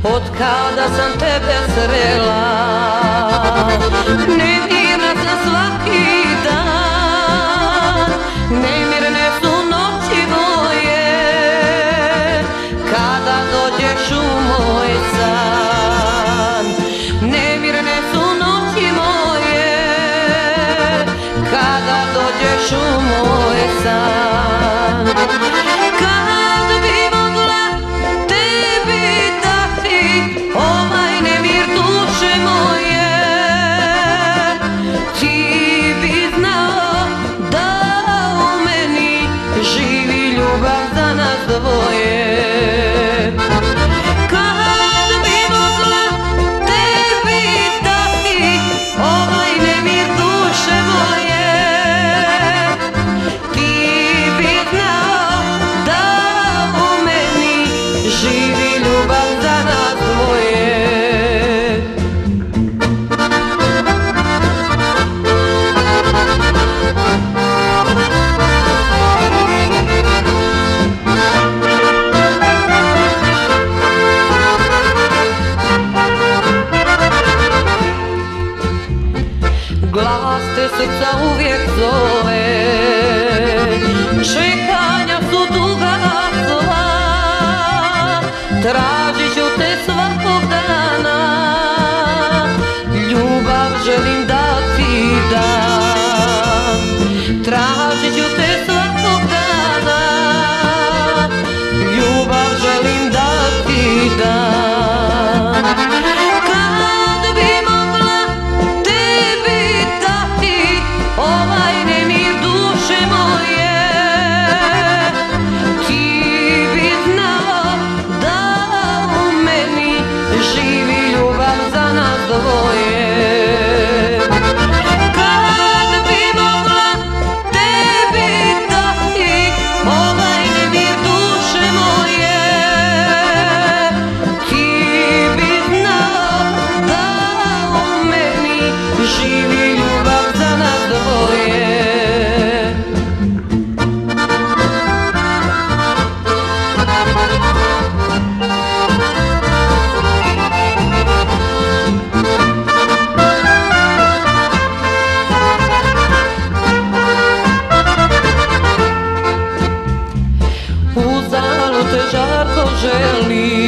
od kada sam tebe srela. Nemirna sam svaki dan, nemirne su noći moje, kada dođeš u moj san. Nemirne su noći moje, kada dođeš u moj san. Kad bi mogla tebi dati ovaj nemir duše moje, ti bi znao da u meni živi ljubav za nas dvoje. Kad bi mogla tebi dati ovaj nemir duše moje, ti bi znao da u meni živi ljubav za nas dvoje. Glas te srca uvijek zove, čekanja su duga sva, tražit ću te svakog dana, ljubav želim da ti dam. Tražit ću te svakog dana, ljubav želim da ti dam. Kad bi mogla tebi dati ovaj nemir duše moje, ti bi znao da u meni živi ljubav za nas dvoje. Kad bi mogla tebi dati ovaj nemir duše moje, ti bi znao da u meni živi ljubav za nas dvoje. Uzalud te žarko želim,